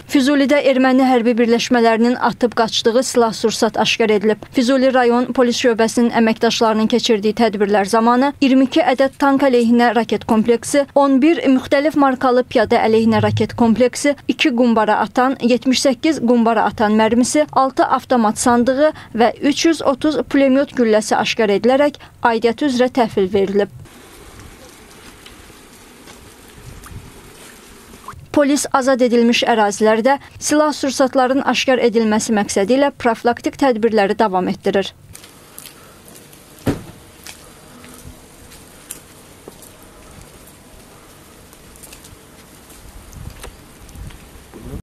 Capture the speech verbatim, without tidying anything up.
Füzulidə erməni hərbi birləşmələrinin atıb qaçdığı silah-sursat aşkar edilib. Füzuli rayon polis şöbəsinin əməkdaşlarının keçirdiyi tədbirlər zamanı iyirmi iki ədəd tank əleyhinə raket kompleksi, on bir müxtəlif markalı piyada əleyhinə raket kompleksi, iki qumbara atan, yetmiş səkkiz qumbara atan mərmisi, altı avtomat sandığı və üç yüz otuz pulemyot gülləsi aşkar edilərək aidiyyəti üzrə təhvil verilib. Polis azad edilmiş ərazilərdə silah-sursatların aşkar edilməsi məqsədi ilə profilaktik tədbirləri davam etdirir.